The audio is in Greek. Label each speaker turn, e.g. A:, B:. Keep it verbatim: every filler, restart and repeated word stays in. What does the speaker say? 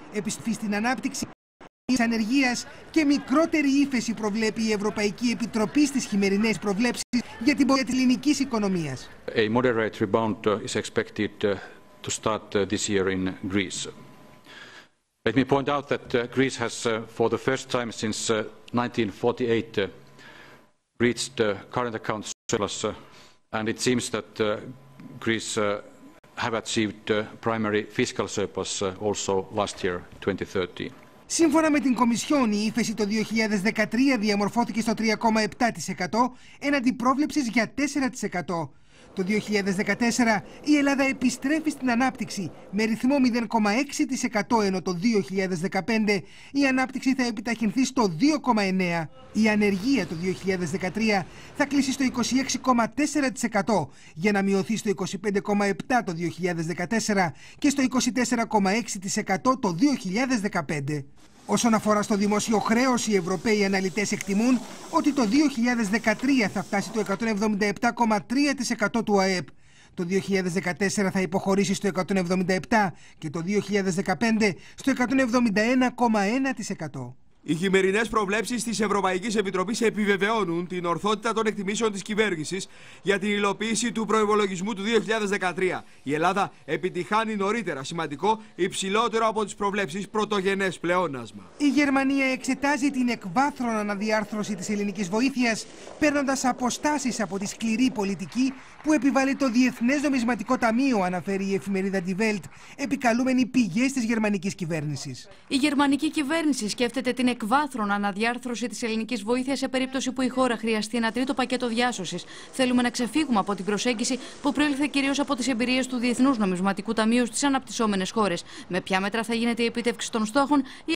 A: επιστροφή στην ανάπτυξη της ανεργίας και μικρότερη ύφεση προβλέπει η Ευρωπαϊκή Επιτροπή στις χειμερινές προβλέψεις για την πορεία της ελληνικής οικονομίας.
B: A moderate rebound is expected to start this year in Greece. Let me point out that Greece has, for the first time since nineteen forty-eight, reached current account surplus, and it seems that Greece have achieved primary fiscal surplus also last year, twenty thirteen.
A: Σύμφωνα με την Κομισιόν, η ύφεση το δύο χιλιάδες δεκατρία διαμορφώθηκε στο τρία κόμμα επτά τοις εκατό έναντι πρόβλεψης για τέσσερα τοις εκατό. Το δύο χιλιάδες δεκατέσσερα η Ελλάδα επιστρέφει στην ανάπτυξη με ρυθμό μηδέν κόμμα έξι τοις εκατό, ενώ το δύο χιλιάδες δεκαπέντε η ανάπτυξη θα επιταχυνθεί στο δύο κόμμα εννέα τοις εκατό. Η ανεργία το δύο χιλιάδες δεκατρία θα κλείσει στο είκοσι έξι κόμμα τέσσερα τοις εκατό για να μειωθεί στο είκοσι πέντε κόμμα επτά τοις εκατό το δύο χιλιάδες δεκατέσσερα και στο είκοσι τέσσερα κόμμα έξι τοις εκατό το δύο χιλιάδες δεκαπέντε. Όσον αφορά στο δημόσιο χρέος, οι Ευρωπαίοι αναλυτές εκτιμούν ότι το δύο χιλιάδες δεκατρία θα φτάσει το εκατόν εβδομήντα επτά κόμμα τρία τοις εκατό του ΑΕΠ. Το δύο χιλιάδες δεκατέσσερα θα υποχωρήσει στο εκατόν εβδομήντα επτά και το δύο χιλιάδες δεκαπέντε στο εκατόν εβδομήντα ένα κόμμα ένα τοις εκατό.
C: Οι χειμερινές προβλέψεις της Ευρωπαϊκής Επιτροπής επιβεβαιώνουν την ορθότητα των εκτιμήσεων της κυβέρνησης για την υλοποίηση του προϋπολογισμού του δύο χιλιάδες δεκατρία. Η Ελλάδα επιτυχάνει νωρίτερα σημαντικό, υψηλότερο από τις προβλέψεις, πρωτογενές πλεόνασμα.
A: Η Γερμανία εξετάζει την εκβάθρον αναδιάρθρωση της ελληνικής βοήθειας, παίρνοντας αποστάσεις από τη σκληρή πολιτική που επιβάλλει το Διεθνές Νομισματικό Ταμείο, αναφέρει η εφημερίδα Die Welt, επικαλούμενη πηγές της γερμανικής κυβέρνησης.
D: Η γερμανική κυβέρνηση σκέφτεται την εκβάθρον αναδιάρθρωση της ελληνικής βοήθειας σε περίπτωση που η χώρα χρειαστεί ένα τρίτο πακέτο διάσωσης. Θέλουμε να ξεφύγουμε από την προσέγγιση που προήλθε κυρίως από τις εμπειρίες του Διεθνούς Νομισματικού Ταμείου στις αναπτυσσόμενες χώρες. Με ποια μέτρα θα γίνεται η επίτευξη των στόχων?